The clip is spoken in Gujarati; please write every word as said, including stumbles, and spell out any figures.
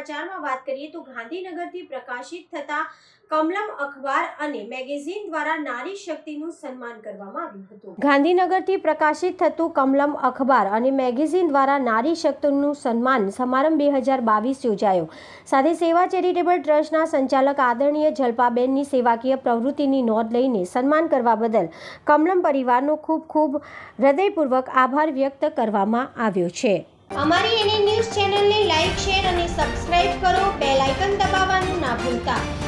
સમાચારમાં વાત કરીએ તો ગાંધીનગરથી પ્રકાશિત થતા કમલમ અખબાર અને મેગેઝિન દ્વારા નારી શક્તિનું સન્માન કરવામાં આવ્યું હતું। ગાંધીનગરથી પ્રકાશિત થતું કમલમ અખબાર અને મેગેઝિન દ્વારા નારી શક્તિનું સન્માન સમારંભ બે હજાર બાવીસ યોજાયો। સાથે સેવા ચેરિટેબલ ટ્રસ્ટના સંચાલક આદરણીય જલ્પાબેનની સેવાકીય પ્રવૃત્તિની નોંધ લઈને સન્માન કરવા બદલ કમલમ પરિવારનો ખૂબ ખૂબ હૃદયપૂર્વક આભાર વ્યક્ત કરવામાં આવ્યો છે। અમારી એનએ ન્યૂઝ ચેનલને લાઇક, શેર અને સબસ્ક્રાઇબ કરો। બેલ આઇકન દબાવવાનું ના ભૂલતા।